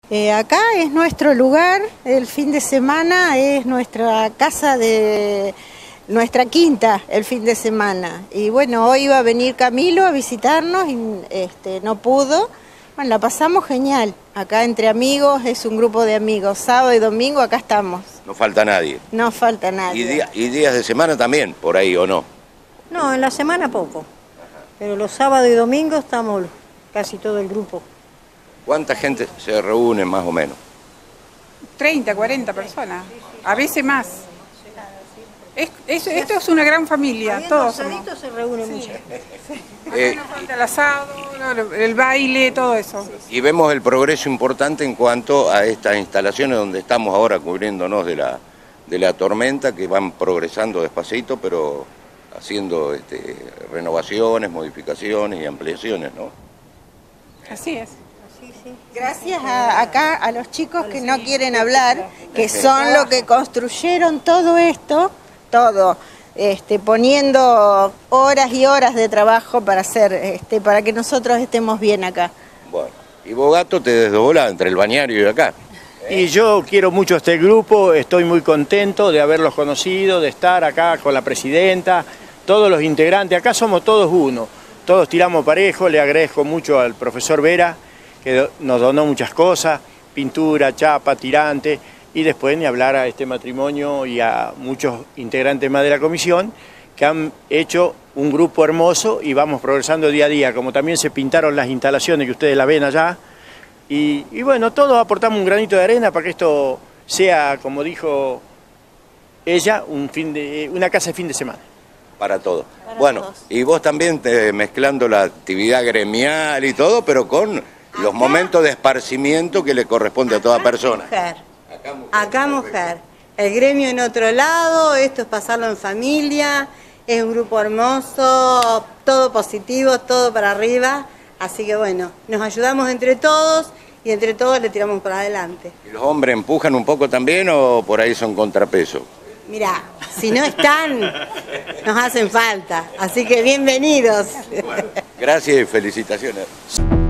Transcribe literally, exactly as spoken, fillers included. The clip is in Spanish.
Eh, acá es nuestro lugar, el fin de semana es nuestra casa de nuestra quinta el fin de semana. Y bueno, hoy iba a venir Camilo a visitarnos y este, no pudo. Bueno, la pasamos genial. Acá entre amigos, es un grupo de amigos. Sábado y domingo acá estamos. No falta nadie. No falta nadie. ¿Y, día, y días de semana también, por ahí o no? No, en la semana poco. Pero los sábados y domingos estamos casi todo el grupo. ¿Cuánta gente se reúne más o menos? treinta, cuarenta personas, a veces más. Es, es, esto es una gran familia, todos somos. se reúnen mucho. Eh, Acá no falta el asado, el baile, todo eso. y vemos el progreso importante en cuanto a estas instalaciones donde estamos ahora cubriéndonos de la, de la tormenta, que van progresando despacito, pero haciendo este, renovaciones, modificaciones y ampliaciones, ¿no? Así es. Gracias a, acá a los chicos que no quieren hablar, que son los que construyeron todo esto, todo, este, poniendo horas y horas de trabajo para hacer, este, para que nosotros estemos bien acá. Bueno, y vos, Gato, te desdoblás entre el bañario y acá. Y yo quiero mucho este grupo, estoy muy contento de haberlos conocido, de estar acá con la presidenta, todos los integrantes, acá somos todos uno, todos tiramos parejo, le agradezco mucho al profesor Vera, que nos donó muchas cosas, pintura, chapa, tirante, y después ni hablar a este matrimonio y a muchos integrantes más de la comisión que han hecho un grupo hermoso y vamos progresando día a día, como también se pintaron las instalaciones que ustedes la ven allá, y, y bueno, todos aportamos un granito de arena para que esto sea, como dijo ella, un fin de, una casa de fin de semana. Para todos. Para Bueno, todos. y vos también te, mezclando la actividad gremial y todo, pero con los Acá- momentos de esparcimiento que le corresponde a toda persona. Mujer. Acá mujer. El gremio en otro lado, esto es pasarlo en familia, es un grupo hermoso, todo positivo, todo para arriba. Así que bueno, nos ayudamos entre todos y entre todos le tiramos para adelante. ¿Y los hombres empujan un poco también o por ahí son contrapeso? Mirá, si no están, nos hacen falta. Así que bienvenidos. Gracias y felicitaciones.